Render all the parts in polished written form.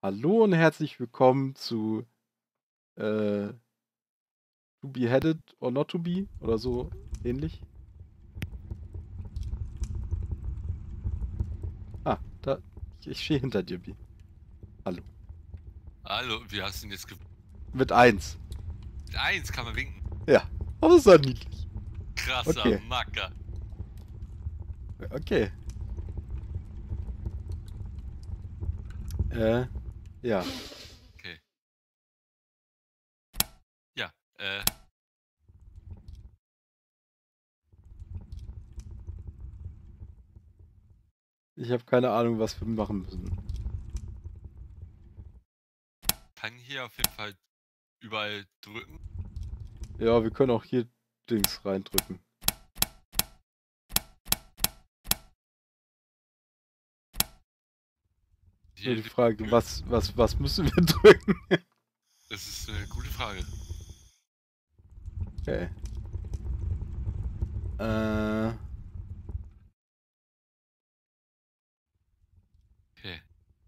Hallo und herzlich willkommen zu To Be Headed or Not to Be oder so ähnlich. Ah, da, ich stehe hinter dir, Bi. Hallo. Hallo, wie hast du denn jetzt Mit 1. mit 1 kann man winken. Ja, das ist ja niedlich. Krasser Okay, Macker. okay. Äh, ja. Okay. Ja, Ich habe keine Ahnung, was wir machen müssen. kann hier auf jeden Fall überall drücken. Ja, wir können auch hier Dings reindrücken. Nur Hier die die Frage, Tür. was müssen wir drücken? Das ist eine gute Frage. Okay. Äh, Okay.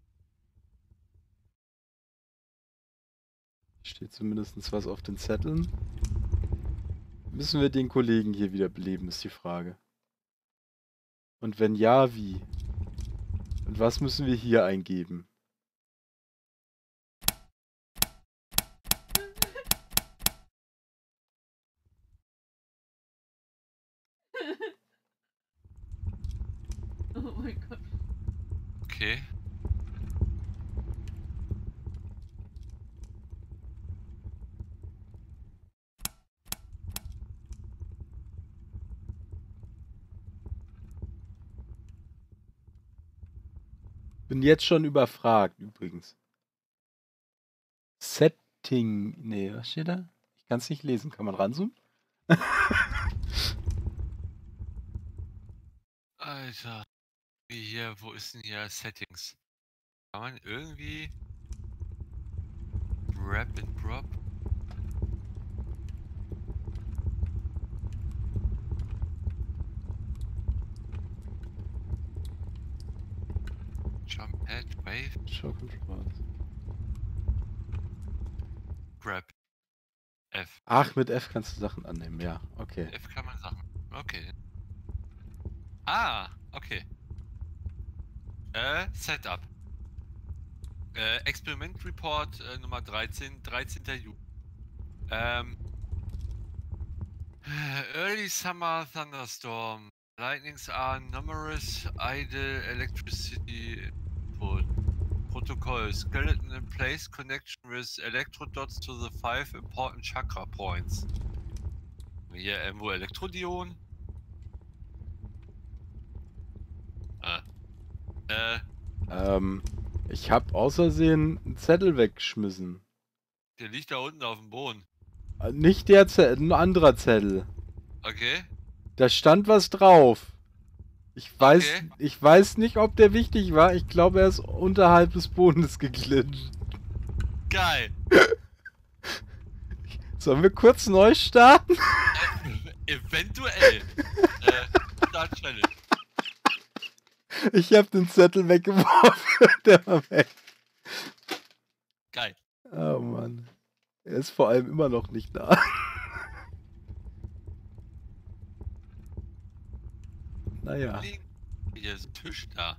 steht zumindest was auf den Zetteln. Müssen wir den Kollegen hier wieder beleben, ist die Frage. Und wenn ja, wie? Und was müssen wir hier eingeben? Oh mein Gott. Okay. Bin jetzt schon überfragt, übrigens. Setting. Nee, was steht da? Ich kann es nicht lesen. Kann man ranzoomen? Alter. Wie hier, wo ist denn hier Settings? Kann man irgendwie Drag and Drop? Jump Head, Wave, Show Controls. Grab. F. Ach, mit F kannst du Sachen annehmen. Ja, okay. F kann man Sachen. Okay. Ah, okay. Setup. Experiment Report Nummer 13, 13. Juli. Ähm, Early summer thunderstorm. Lightnings are numerous. Idle electricity input. Protocol. Skeleton in place. Connection with electrodots to the 5 important chakra points. Hier irgendwo Elektrodioden. Ah. Ähm, ich habe außersehen einen Zettel weggeschmissen. Der liegt da unten auf dem Boden. Nicht der Zettel, ein anderer Zettel. Okay. Da stand was drauf. Okay. Ich weiß nicht, ob der wichtig war. Ich glaube, er ist unterhalb des Bodens geglitscht. Geil. Sollen wir kurz neu starten? Eventuell. Start Challenge. Ich habe den Zettel weggeworfen. Der war weg. Geil. Oh Mann. Er ist vor allem immer noch nicht da. Naja. Hier ist ein Tisch da.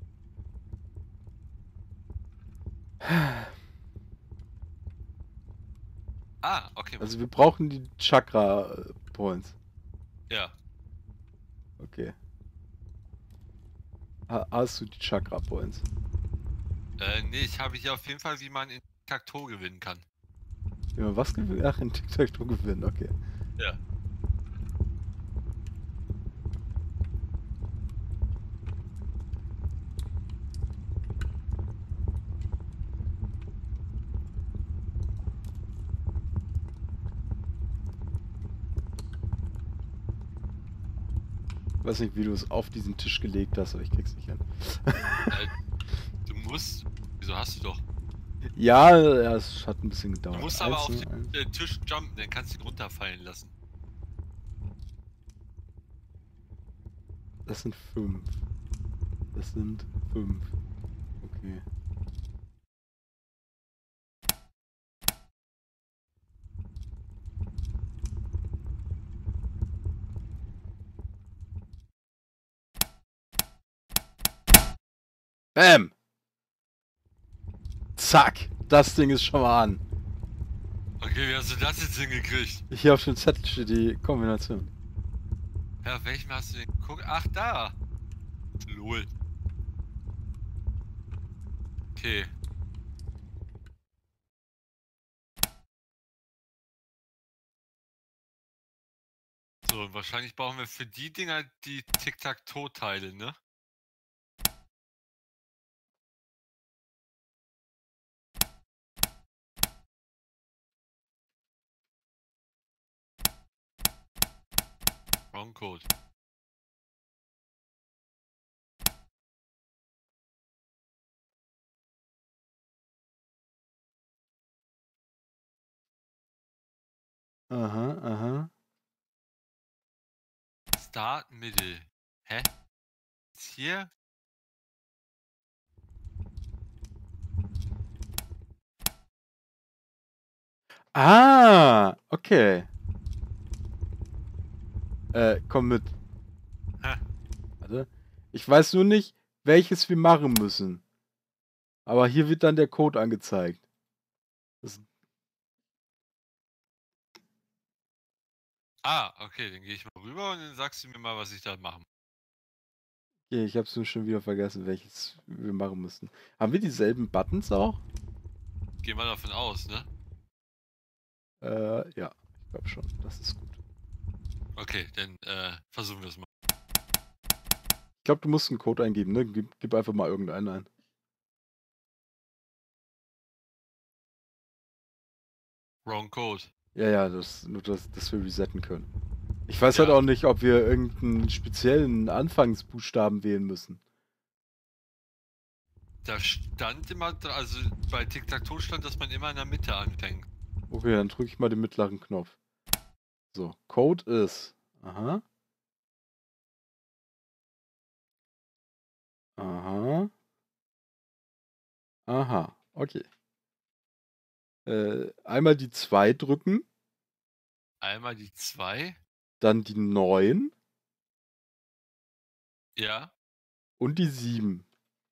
Ah, okay. Also wir brauchen die Chakra Points. Ja. Okay. Hast du die Chakra Points? Nee, ich habe hier auf jeden Fall, wie man in Tic-Tac-Toe gewinnen kann. Wie man was gewinnen? Ach, in Tic-Tac-Toe gewinnen, okay. Ja. Ich weiß nicht, wie du es auf diesen Tisch gelegt hast, aber ich krieg's nicht hin. Du musst. Wieso hast du doch? Ja, es hat ein bisschen gedauert. Du musst aber auf Eins, den Tisch jumpen, dann kannst du ihn runterfallen lassen. Das sind 5. Das sind 5. Okay. Bam! Zack! Das Ding ist schon mal an. Okay, wie hast du das jetzt hingekriegt? Hier auf dem Zettel steht die Kombination. Ja, auf welchem hast du den geguckt? Ach, da! Lol. Okay. So, und wahrscheinlich brauchen wir für die Dinger die Tic-Tac-Toe-Teile, ne? Wrong Code. Aha, aha. Start Middle. Hä? Ist hier? Ah, okay. Komm mit. Hä? Warte. Ich weiß nur nicht, welches wir machen müssen. Aber hier wird dann der Code angezeigt. Das, Ah, okay, dann gehe ich mal rüber und dann sagst du mir mal, was ich da machen muss. okay, ich hab's nur schon wieder vergessen, welches wir machen müssen. Haben wir dieselben Buttons auch? Geh mal davon aus, ne? Ja, ich glaube schon. Das ist gut. Okay, dann versuchen wir es mal. Ich glaube, du musst einen Code eingeben, ne? Gib einfach mal irgendeinen ein. Wrong Code. Ja, nur dass wir resetten können. Ich weiß Ja. halt auch nicht, ob wir irgendeinen speziellen Anfangsbuchstaben wählen müssen. Da stand immer, also bei Tic-Tac-Toe stand, dass man immer in der Mitte anfängt. Okay, dann drücke ich mal den mittleren Knopf. So, Code ist. Aha. Aha. Aha. Okay. Einmal die 2 drücken, Einmal die 2. dann die 9 Ja. und die 7.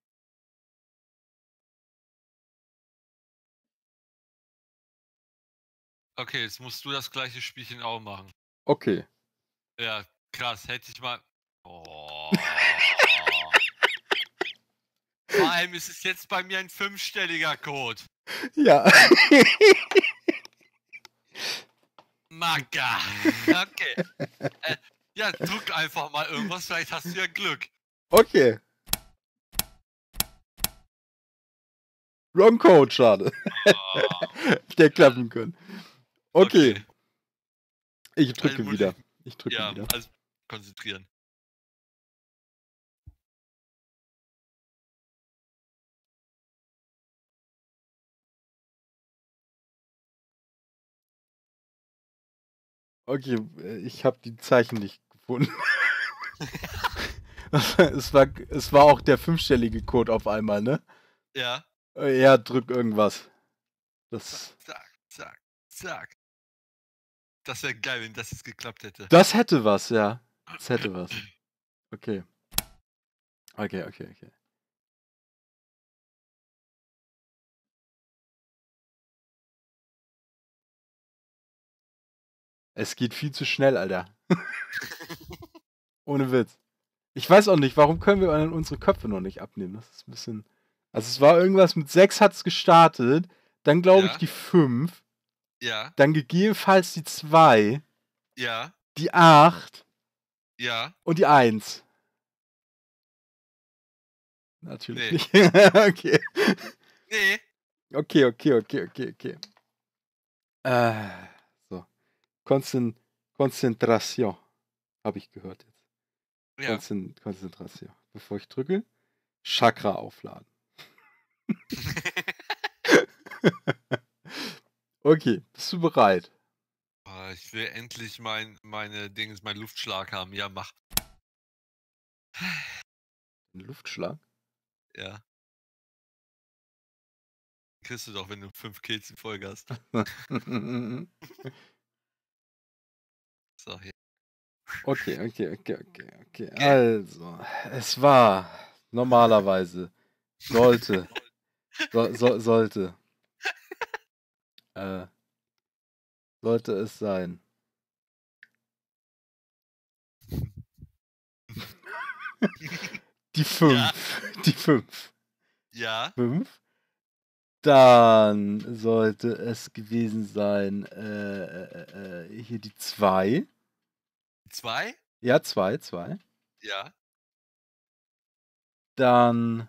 Okay, jetzt musst du das gleiche Spielchen auch machen. Okay. Ja, krass, hätte ich mal. Oh. Vor allem ist es jetzt bei mir ein 5-stelliger Code. Ja. Maga. Okay. Ja, drück einfach mal irgendwas, vielleicht hast du ja Glück. Okay. Wrong Code, schade. Oh. Der klappen können. Okay. Okay. Ich drücke muss wieder. Ich drücke Ja, wieder. also konzentrieren. Okay, ich habe die Zeichen nicht gefunden. es war auch der 5-stellige Code auf einmal, ne? Ja. Ja, drück irgendwas. Das Zack, zack, zack. Das wäre geil, wenn das jetzt geklappt hätte. hätte was, ja. Das hätte was. Okay. Okay. Es geht viel zu schnell, Alter. Ohne Witz. Ich weiß auch nicht, warum können wir unsere Köpfe noch nicht abnehmen? Das ist ein bisschen. Also es war irgendwas mit 6 hat es gestartet, dann glaube ich Ja. die 5, Ja, dann gegebenenfalls die 2, ja, die 8 ja. und die 1. Natürlich Nee. nicht. Okay. Nee. Okay. So. Konzentration. Habe ich gehört jetzt. Ja. Konzentration. Bevor ich drücke, Chakra aufladen. Okay, bist du bereit? Oh, ich will endlich meine Dings, meinen Luftschlag haben. Ja, mach. Ein Luftschlag? Ja. Kriegst du doch, wenn du 5 Kills in Folge hast. So, hier. Okay. Also, es war normalerweise Sollte. Sollte. Sollte es sein. Die 5. Ja. Die 5. Ja. 5. Dann sollte es gewesen sein, hier die 2. 2? Ja, 2. Ja. Dann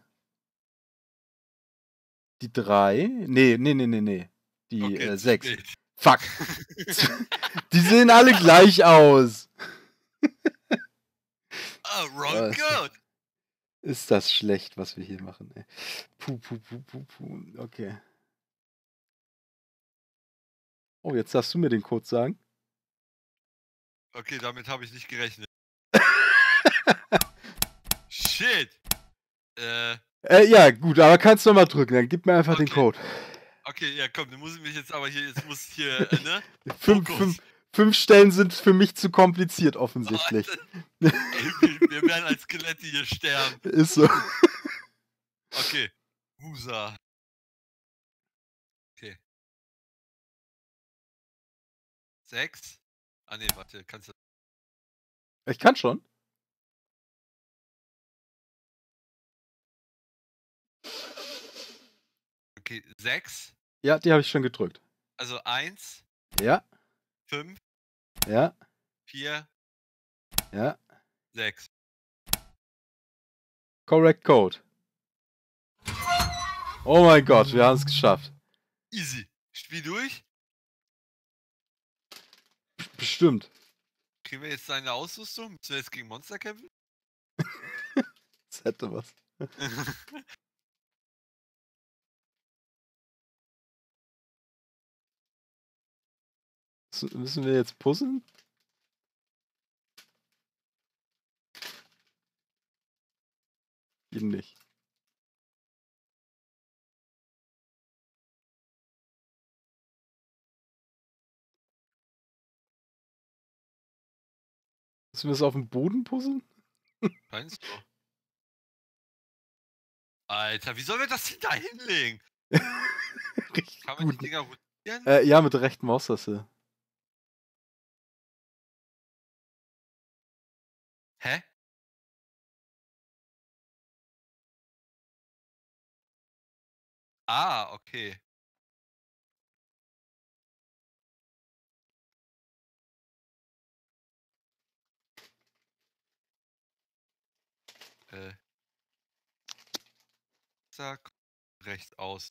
die 3. Nee. Die Okay, zu 6. spät. Fuck. Die sehen alle gleich aus. Oh, wrong code. Ist das schlecht, was wir hier machen, ey. Puh. Okay. Oh, jetzt darfst du mir den Code sagen. Okay, damit habe ich nicht gerechnet. Shit. Ja, gut, aber kannst du noch mal drücken, dann gib mir einfach den Okay. Code. Okay, ja komm, du musst mich jetzt aber hier, ne? 5 Stellen sind für mich zu kompliziert, offensichtlich. Ey, wir werden als Skelette hier sterben. Ist so. Okay. Musa. Okay. 6. Ah ne, warte, kannst du. Ich kann schon. Okay, 6. Ja, die habe ich schon gedrückt. Also 1, Ja, 5, ja, 4, ja. 6. Correct Code. Oh mein Gott, wir haben es geschafft. Easy. Spiel durch. Bestimmt. Kriegen wir jetzt seine Ausrüstung? Müssen wir jetzt gegen Monster kämpfen? Das hätte was. Müssen wir jetzt puzzeln? Ihn nicht. Müssen wir es auf dem Boden puzzeln? Meinst du? Alter, wie sollen wir das denn da hinlegen? Richtig Kann man die gut. Dinger rotieren? Ja, mit der rechten Maustaste. Hä? Ah, okay. Zack. Rechts aus.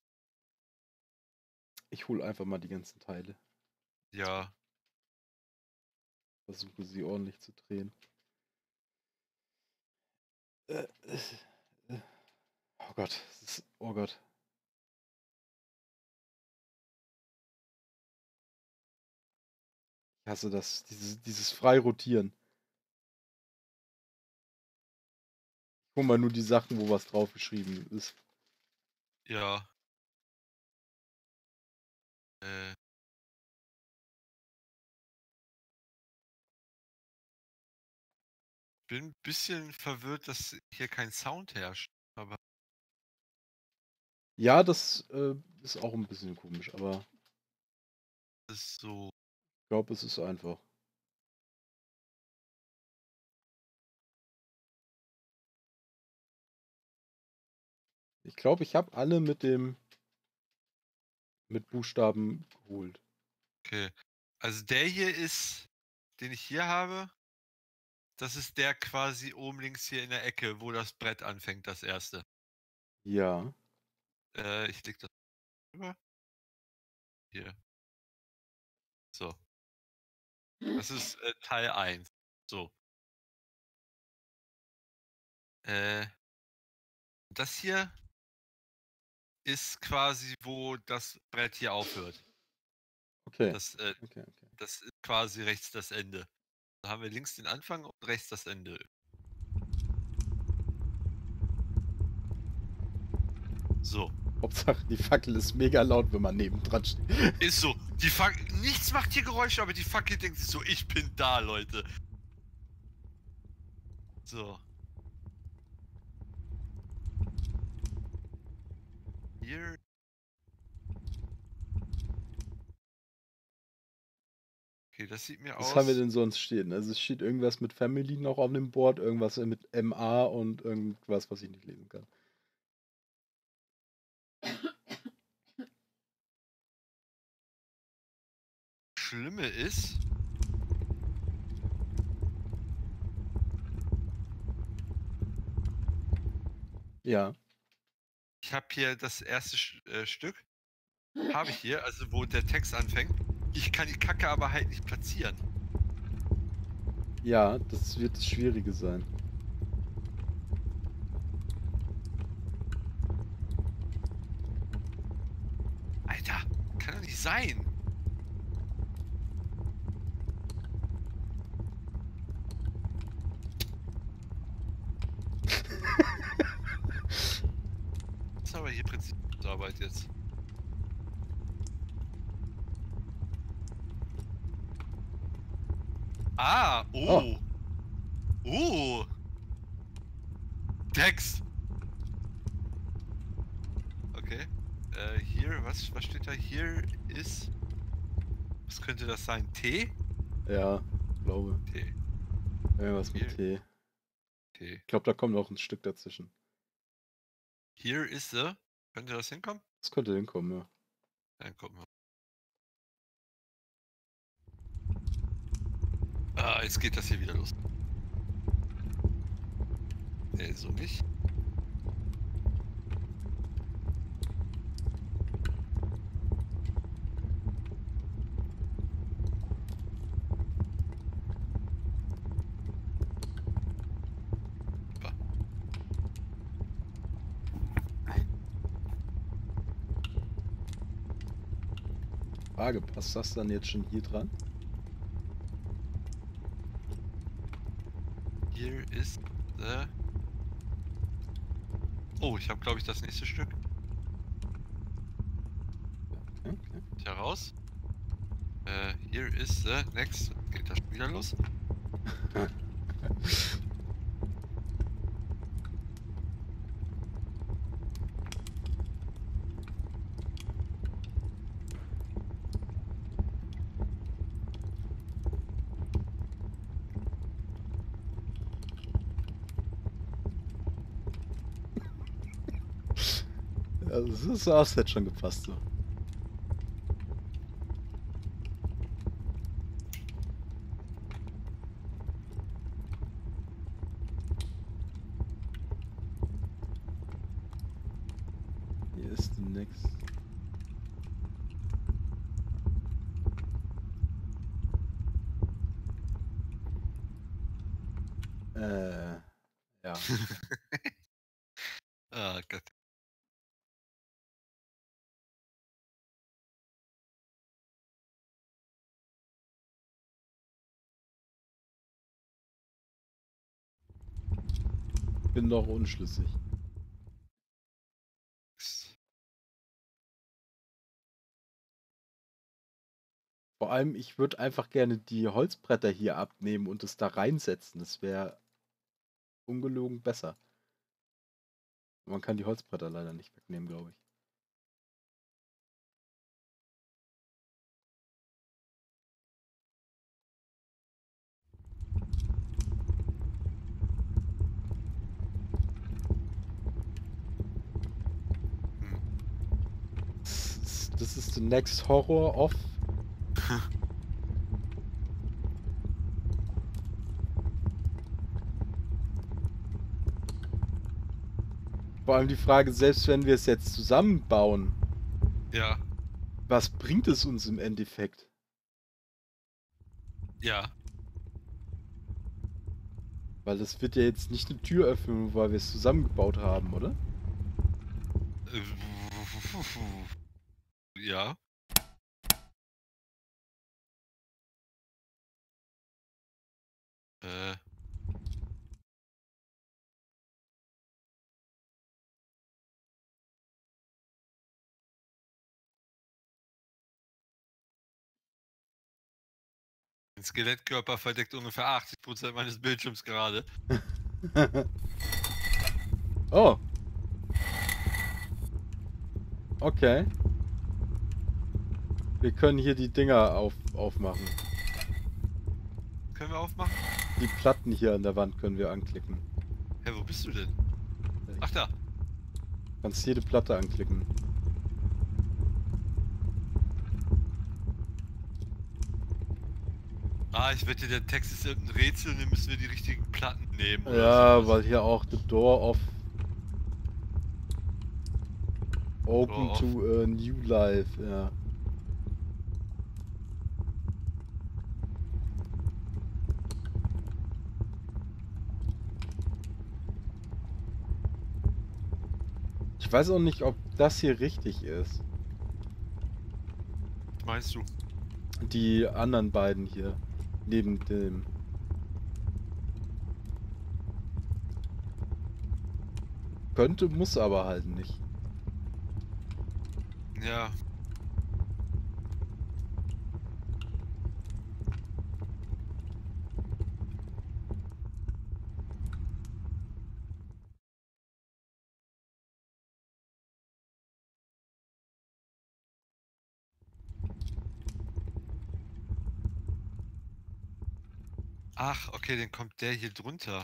Ich hole einfach mal die ganzen Teile. Ja. Versuche sie ordentlich zu drehen. Oh Gott. Oh Gott. Ich hasse das. Dieses frei rotieren. Ich hole mal nur die Sachen, wo was draufgeschrieben ist. Ja. Bin ein bisschen verwirrt, dass hier kein Sound herrscht. Aber Ja, das ist auch ein bisschen komisch, aber das ist so. ich glaube, es ist einfach. Ich glaube, ich habe alle mit Buchstaben geholt. Okay. Also der hier ist, den ich hier habe, das ist der quasi oben links hier in der Ecke, wo das Brett anfängt, das erste. Ja. Ich leg das rüber. Hier. So. Das ist Teil 1. So. Das hier ist quasi, wo das Brett hier aufhört. Okay. Das, Okay. das ist quasi rechts das Ende. Da haben wir links den Anfang und rechts das Ende. So. Hauptsache, die Fackel ist mega laut, wenn man nebendran steht. Ist so. Nichts macht hier Geräusche, aber die Fackel denkt sich so, ich bin da, Leute. So. Here. Okay, das sieht mir Was aus. haben wir denn sonst stehen? Also es steht irgendwas mit Family noch auf dem Board, irgendwas mit MA und irgendwas, was ich nicht lesen kann. Schlimme ist, Ja. ich habe hier das erste Stück. Habe ich hier, also wo der Text anfängt. Ich kann die Kacke aber halt nicht platzieren. Ja, das wird das Schwierige sein. Alter, kann doch nicht sein. Das ist aber hier Prinziparbeit jetzt. Ah, oh. Oh. Text. Okay. Hier, was steht da? Hier ist. Was könnte das sein? T? Ja, glaube. T. Irgendwas mit Hier. T. T. Ich glaube, da kommt noch ein Stück dazwischen. Hier ist the. Könnte das hinkommen? Das könnte hinkommen, ja. Dann gucken wir. Ah, jetzt geht das hier wieder los. Nee, so nicht. Super. Frage, passt das dann jetzt schon hier dran? Hier ist the. Oh, ich habe, glaube ich, das nächste Stück. Okay. Hier raus. Hier ist the next. Geht das schon wieder los? Also das hätte schon gepasst so. Hier ist die next. Ja. Ah, Gott. Bin noch unschlüssig. Vor allem, ich würde einfach gerne die Holzbretter hier abnehmen und es da reinsetzen. Das wäre ungelogen besser. Man kann die Holzbretter leider nicht wegnehmen, glaube ich. Das ist the next horror of. Vor allem die Frage, selbst wenn wir es jetzt zusammenbauen, Ja, was bringt es uns im Endeffekt? ja. Weil das wird ja jetzt nicht eine Tür öffnen, weil wir es zusammengebaut haben, oder? Ja. Ein Skelettkörper verdeckt ungefähr 80% meines Bildschirms gerade. Oh. Okay. Wir können hier die Dinger aufmachen. Können wir aufmachen? Die Platten hier an der Wand können wir anklicken. Hä, wo bist du denn? Ach da. Kannst jede Platte anklicken. Ah, ich wette, der Text ist irgendein Rätsel und dann müssen wir die richtigen Platten nehmen. Oder Ja, sowas. weil hier auch the door of open Door of. to a new life, ja. Ich weiß auch nicht, ob das hier richtig ist. Was meinst du? Die anderen beiden hier. Neben dem. Könnte, muss aber halt nicht. Ja. Ach, okay, dann kommt der hier drunter.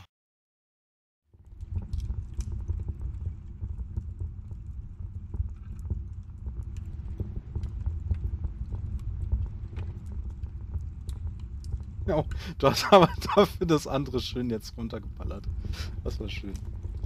Ja, du hast aber dafür das andere schön jetzt runtergeballert. Das war schön.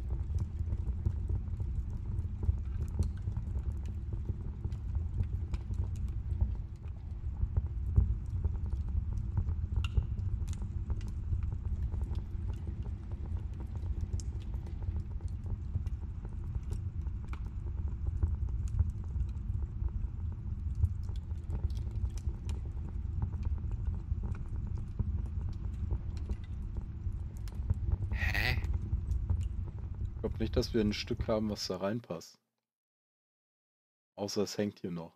Hä? Ich glaube nicht, dass wir ein Stück haben, was da reinpasst. Außer es hängt hier noch.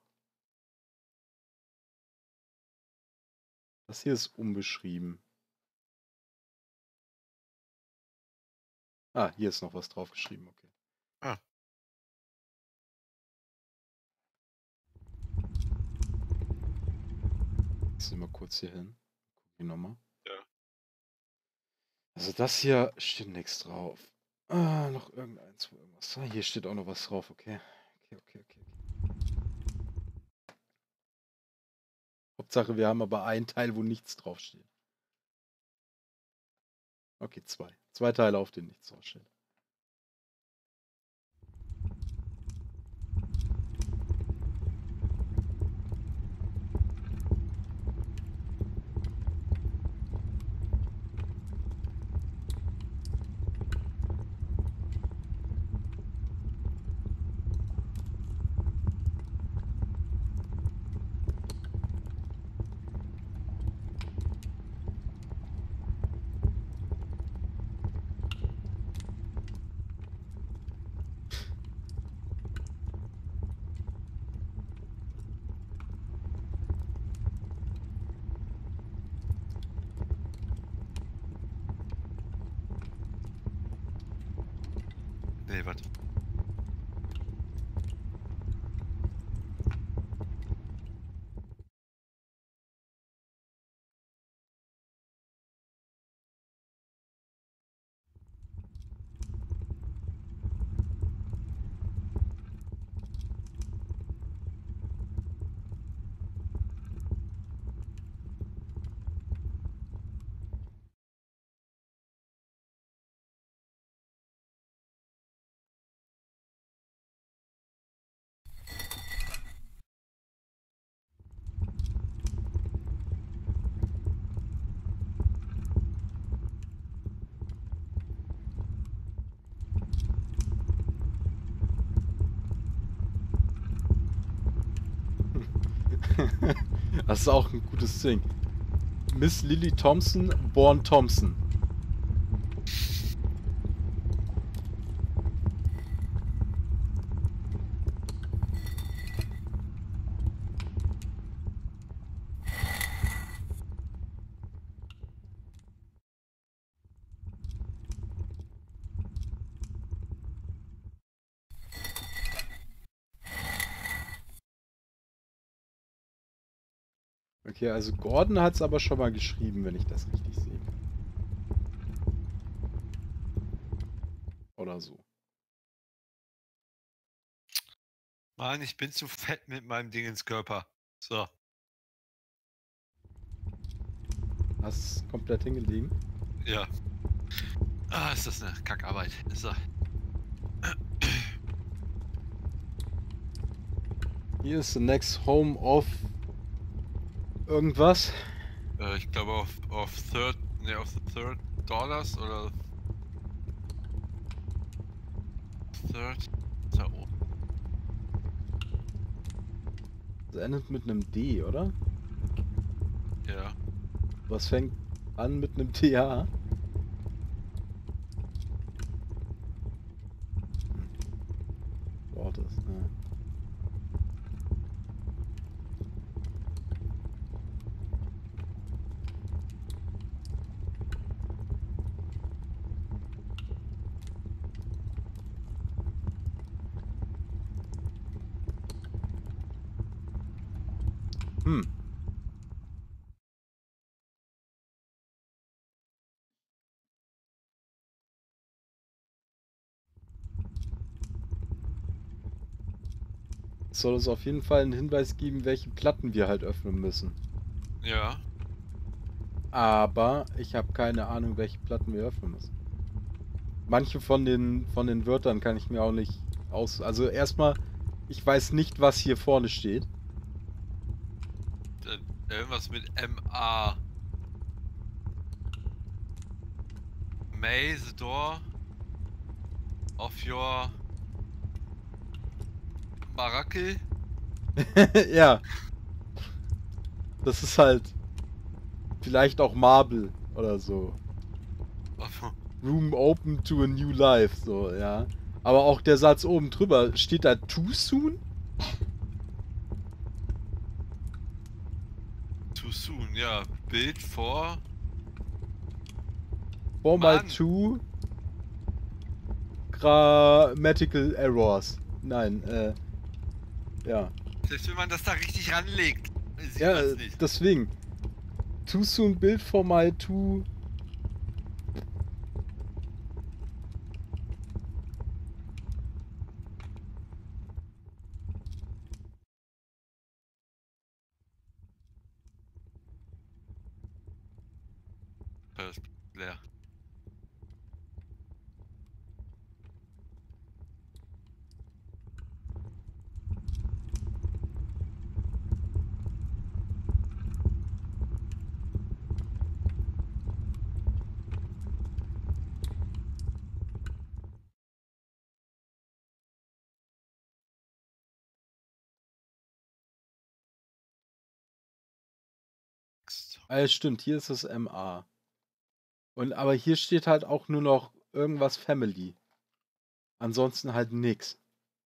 Das hier ist unbeschrieben. Ah, hier ist noch was draufgeschrieben, okay. Ah. Ich sehe mal kurz hier hin. Guck die nochmal. Ja. Also das hier steht nichts drauf. Ah, noch irgendeins, wo irgendwas. Ah, hier steht auch noch was drauf, okay. Okay. Hauptsache, wir haben aber einen Teil, wo nichts draufsteht. Okay, zwei. Zwei Teile, auf denen nichts draufsteht. Nee, warte. Das ist auch ein gutes Ding. Miss Lily Thompson, born Thompson. Okay, also Gordon hat es aber schon mal geschrieben, wenn ich das richtig sehe. Oder so. Mann, ich bin zu fett mit meinem Ding ins Körper. So. Hast es komplett hingelegen? Ja. Ah, ist das eine Kackarbeit. So. Hier ist the next home of irgendwas. Ich glaube auf the third dollars oder third. Da oben. Das endet mit einem D, oder? Ja. Was fängt an mit einem TH? Wortes, ne? Hm. Es soll uns auf jeden Fall einen Hinweis geben, welche Platten wir halt öffnen müssen. Ja. Aber ich habe keine Ahnung, welche Platten wir öffnen müssen. Manche von den Wörtern kann ich mir auch nicht aus... Also erstmal, ich weiß nicht, was hier vorne steht. Irgendwas mit MA. May the door of your Marakel? Ja. Das ist halt vielleicht auch Marble oder so. Room open to a new life, so, ja. Aber auch der Satz oben drüber, steht da too soon? Too soon, ja. Bild vor. For my Mann. two grammatical errors. Nein, ja. Selbst wenn man das da richtig ranlegt, sieht Ja, man's nicht. deswegen. Too soon build for my two... Das ist leer. stimmt, hier ist das MA. Und aber hier steht halt auch nur noch irgendwas Family. Ansonsten halt nix.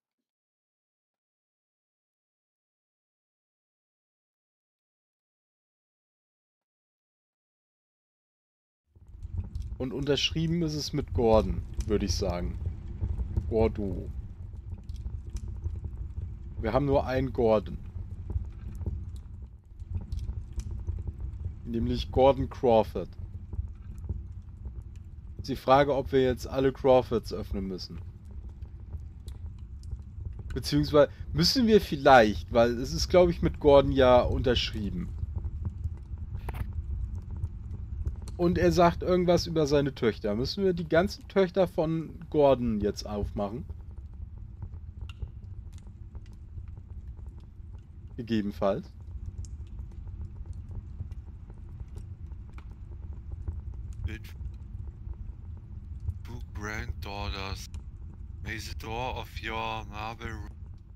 Und unterschrieben ist es mit Gordon, würde ich sagen. Gordo. Wir haben nur einen Gordon. Nämlich Gordon Crawford. Ist die Frage, ob wir jetzt alle Crawfords öffnen müssen. Beziehungsweise müssen wir vielleicht, weil es ist, glaube ich, mit Gordon ja unterschrieben. Und er sagt irgendwas über seine Töchter. Müssen wir die ganzen Töchter von Gordon jetzt aufmachen? Gegebenenfalls. Bild. Two granddaughters. May the door of your marble room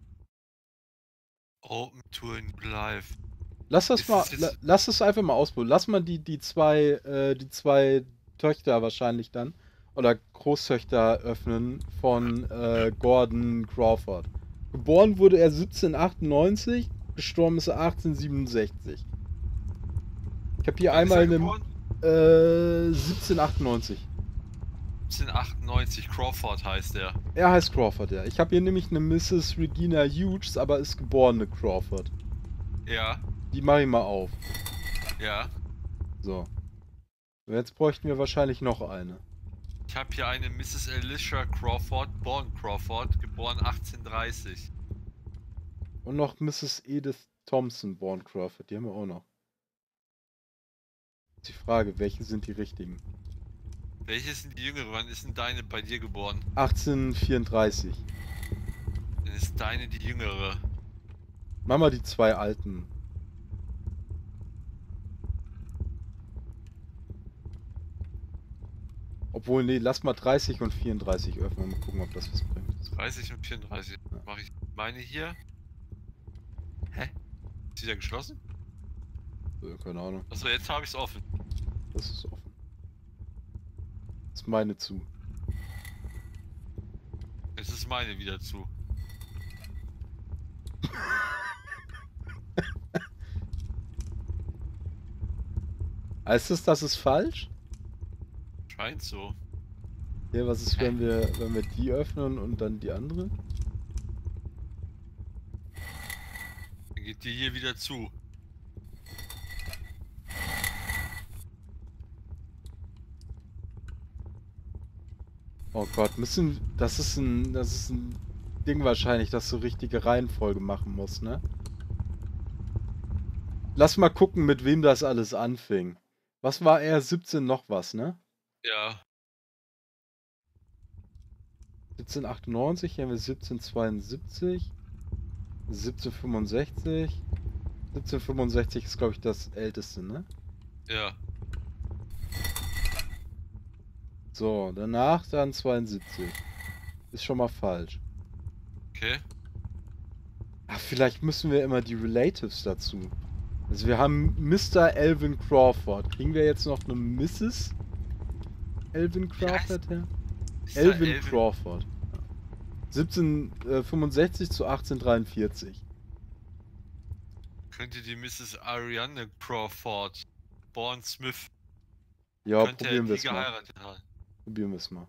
open to a new life. Lass das Ist mal, es jetzt- lass es einfach mal ausprobieren. Lass mal die zwei Töchter wahrscheinlich dann, oder Großtöchter öffnen von Gordon Crawford. Geboren wurde er 1798, gestorben ist er 1867. Ich habe hier Wann ist er einmal einen geboren? 1798. 1798, Crawford heißt er. Er heißt Crawford, ja. Ich habe hier nämlich eine Mrs. Regina Hughes, aber ist geborene Crawford. Ja. Die mache ich mal auf. Ja. So. Und jetzt bräuchten wir wahrscheinlich noch eine. Ich habe hier eine Mrs. Alicia Crawford, born Crawford, geboren 1830. Und noch Mrs. Edith Thompson, born Crawford. Die haben wir auch noch. Jetzt die Frage, welche sind die richtigen? Welche sind die jüngere? Wann ist denn deine bei dir geboren? 1834. Dann ist deine die jüngere. Mach mal die zwei alten. Obwohl, nee, lass mal 30 und 34 öffnen. Mal gucken, ob das was bringt. 30 und 34. Ja. Mache ich meine hier. Hä? Ist die da geschlossen? Keine Ahnung. Achso, jetzt habe ich es offen. Das ist offen. Das ist meine zu. Jetzt ist meine wieder zu. Heißt das ist falsch? Scheint so. Ja, was ist, wenn wir die öffnen und dann die andere? Dann geht die hier wieder zu. Oh Gott, das ist ein Ding wahrscheinlich, dass du richtige Reihenfolge machen musst, ne? Lass mal gucken, mit wem das alles anfing. Was war er? 17 noch was, ne? Ja. 1798, hier haben wir 1772, 1765. 1765 ist, glaube ich, das älteste, ne? Ja. So, danach dann 72. Ist schon mal falsch. Okay. Ach, vielleicht müssen wir immer die Relatives dazu. Also wir haben Mr. Elvin Crawford. Kriegen wir jetzt noch eine Mrs. Elvin Crawford her? Elvin Crawford. 1765 zu 1843. Könnte die Mrs. Ariane Crawford, born Smith, Ja, könnte probieren wir die es mal. geheiratet haben? Probieren wir es mal.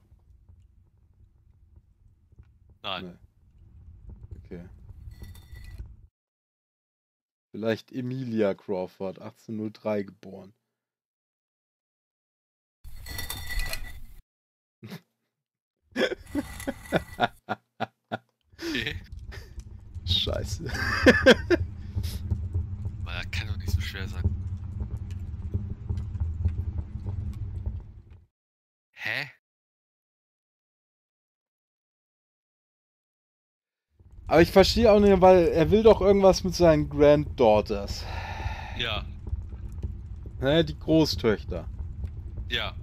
Nein. Nee. Okay. Vielleicht Emilia Crawford, 1803 geboren. Okay. Scheiße. Aber das kann doch nicht so schwer sein. Hä? Aber ich verstehe auch nicht, weil er will doch irgendwas mit seinen Granddaughters. Ja. Ne, die Großtöchter. Ja.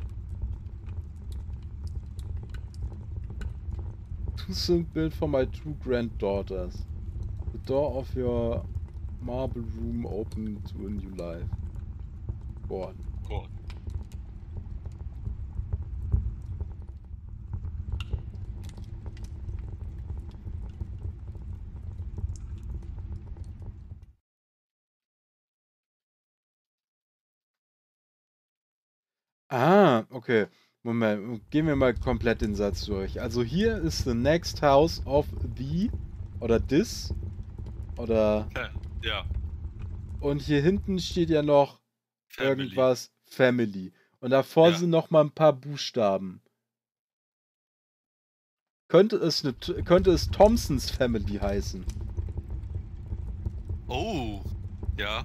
Too soon built for my two granddaughters. The door of your marble room open to a new life. Born. Cool. Ah, okay. Moment, gehen wir mal komplett den Satz durch. Also hier ist the next house of the oder this oder Ja. und hier hinten steht ja noch Family. irgendwas Family. Und davor Ja. sind noch mal ein paar Buchstaben. Könnte es Thompsons Family heißen? Oh. Ja.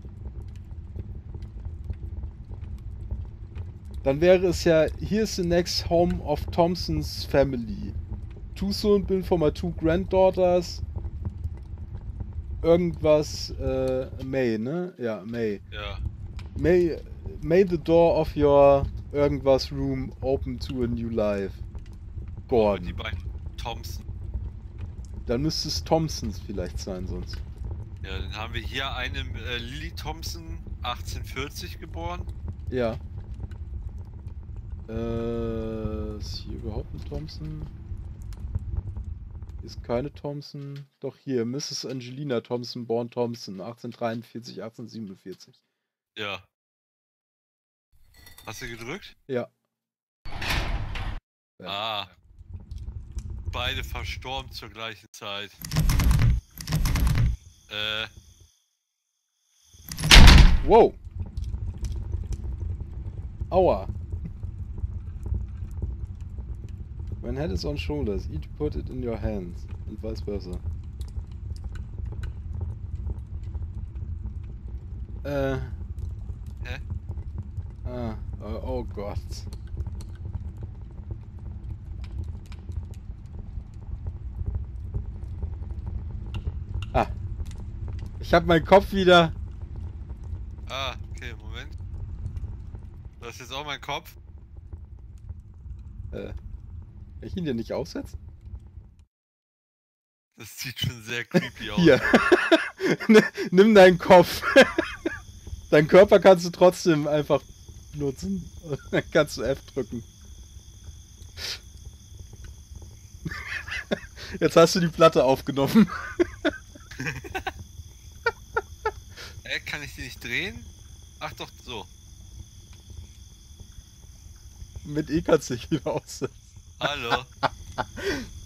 Dann wäre es ja, here's the next home of Thompson's family. Two son bin for my two granddaughters. Irgendwas, May, ne? Ja, May. Ja. May the door of your irgendwas room open to a new life. Aber die Gordon. beiden Thompson. Dann müsste es Thompsons vielleicht sein, sonst. Ja, dann haben wir hier eine Lily Thompson, 1840 geboren. Ja. Ist hier überhaupt ein Thompson? Ist keine Thompson. Doch hier, Mrs. Angelina Thompson, born Thompson, 1843, 1847. Ja. Hast du gedrückt? Ja. Ah. Beide verstorben zur gleichen Zeit. Wow. Aua. When head is on shoulders, each put it in your hands. Und vice versa. Hä? Oh Gott. Ah. Ich hab meinen Kopf wieder. Ah, okay, Moment. Du hast jetzt auch meinen Kopf. Kann ich ihn dir nicht aufsetzen? Das sieht schon sehr creepy aus. Hier. Nimm deinen Kopf. Deinen Körper kannst du trotzdem einfach nutzen. Dann kannst du F drücken. Jetzt hast du die Platte aufgenommen. Kann ich die nicht drehen? Ach doch, so. Mit E kannst du dich wieder aussetzen. Hallo.